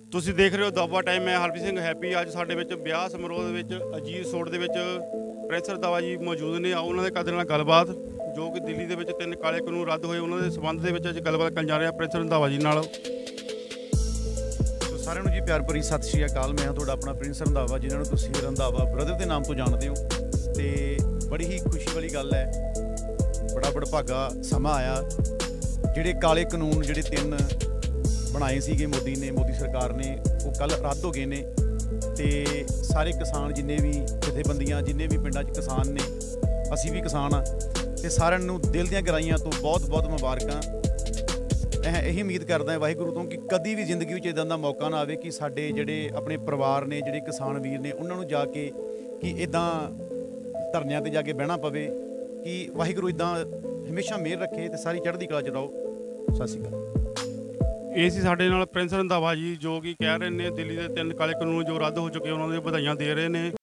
ਤੁਸੀਂ ਦੇਖ ਰਹੇ ਹੋ ਦੁਆਬਾ ਟਾਈਮ। ਮੈਂ ਹਰਪ੍ਰੀਤ ਸਿੰਘ ਹੈਪੀ। ਅੱਜ ਸਾਡੇ ਵਿੱਚ ਵਿਆਹ ਸਮਾਰੋਹ ਦੇ ਵਿੱਚ ਅਜੀਤ ਸੋਡ ਦੇ ਵਿੱਚ ਪ੍ਰਿੰਸ ਰੰਧਾਵਾ ਜੀ ਮੌਜੂਦ ਨੇ। ਆਓ ਉਹਨਾਂ ਦੇ ਕਰਦੇ ਨਾਲ ਗੱਲਬਾਤ, ਜੋ ਕਿ ਦਿੱਲੀ ਦੇ ਵਿੱਚ 3 ਕਾਲੇ ਕਾਨੂੰਨ ਰੱਦ ਹੋਏ, ਉਹਨਾਂ ਦੇ ਸੰਬੰਧ ਦੇ ਵਿੱਚ ਅੱਜ ਗੱਲਬਾਤ ਕਰਨ ਜਾ ਰਹੇ ਹਾਂ ਪ੍ਰਿੰਸ ਰੰਧਾਵਾ ਜੀ ਨਾਲ। ਸਾਰਿਆਂ ਨੂੰ ਜੀ ਪਿਆਰ ਭਰੀ ਸਤਿ ਸ਼੍ਰੀ ਅਕਾਲ। ਮੈਂ ਹਾਂ ਤੁਹਾਡਾ ਆਪਣਾ ਪ੍ਰਿੰਸ ਰੰਧਾਵਾ, ਜਿਨ੍ਹਾਂ ਨੂੰ ਤੁਸੀਂ ਰੰਧਾਵਾ ਬ੍ਰਦਰ ਦੇ ਨਾਮ ਤੋਂ ਜਾਣਦੇ ਹੋ। ਤੇ ਬੜੀ ਹੀ ਖੁਸ਼ੀ ਵਾਲੀ ਗੱਲ ਹੈ, ਬੜਾ ਵਡਭਾਗਾ ਸਮਾਂ ਆਇਆ। ਜਿਹੜੇ ਕਾਲੇ ਕਾਨੂੰਨ ਜਿਹੜੇ 3 ਬਣਾਏ ਸੀਗੇ ਮੋਦੀ ਸਰਕਾਰ ਨੇ, ਉਹ ਕੱਲ੍ਹ ਰੱਦ ਹੋ ਗਏ ਨੇ। ਤੇ ਸਾਰੇ ਕਿਸਾਨ ਜਿੰਨੇ ਵੀ ਜਥੇਬੰਦੀਆਂ, ਜਿੰਨੇ ਵੀ ਪਿੰਡਾਂ 'ਚ ਕਿਸਾਨ ਨੇ, ਅਸੀਂ ਵੀ ਕਿਸਾਨ ਹਾਂ, ਤੇ ਸਾਰਿਆਂ ਨੂੰ ਦਿਲ ਦੀਆਂ ਗਹਿਰਾਈਆਂ ਤੋਂ ਬਹੁਤ ਮੁਬਾਰਕਾਂ। ਇਹੀ ਉਮੀਦ ਕਰਦਾ ਹਾਂ ਵਾਹਿਗੁਰੂ ਤੋਂ ਕਿ ਕਦੀ ਵੀ ਜ਼ਿੰਦਗੀ ਵਿੱਚ ਇੱਦਾਂ ਦਾ ਮੌਕਾ ਨਾ ਆਵੇ ਕਿ ਸਾਡੇ ਜਿਹੜੇ ਆਪਣੇ ਪਰਿਵਾਰ ਨੇ, ਜਿਹੜੇ ਕਿਸਾਨ ਵੀਰ ਨੇ, ਉਹਨਾਂ ਨੂੰ ਜਾ ਕੇ ਕਿ ਇੱਦਾਂ ਧਰਨਿਆਂ 'ਤੇ ਜਾ ਕੇ ਬਹਿਣਾ ਪਵੇ। ਕਿ ਵਾਹਿਗੁਰੂ ਇੱਦਾਂ ਹਮੇਸ਼ਾ ਮਿਹਰ ਰੱਖੇ ਤੇ ਸਾਰੀ ਚੜ੍ਹਦੀ ਕਲਾ 'ਚ ਰਹੋ। ਸਤਿ ਸ਼੍ਰੀ ਅਕਾਲ। ਇਹ ਸੀ ਸਾਡੇ ਨਾਲ ਪ੍ਰਿੰਸ ਰੰਧਾਵਾ ਜੀ, ਜੋ ਕਿ ਕਹਿ ਰਹੇ ਨੇ ਦਿੱਲੀ ਦੇ 3 ਕਾਲੇ ਕਾਨੂੰਨ ਜੋ ਰੱਦ ਹੋ ਚੁੱਕੇ ਉਹਨਾਂ ਦੀਆਂ ਵਧਾਈਆਂ ਦੇ ਰਹੇ ਨੇ।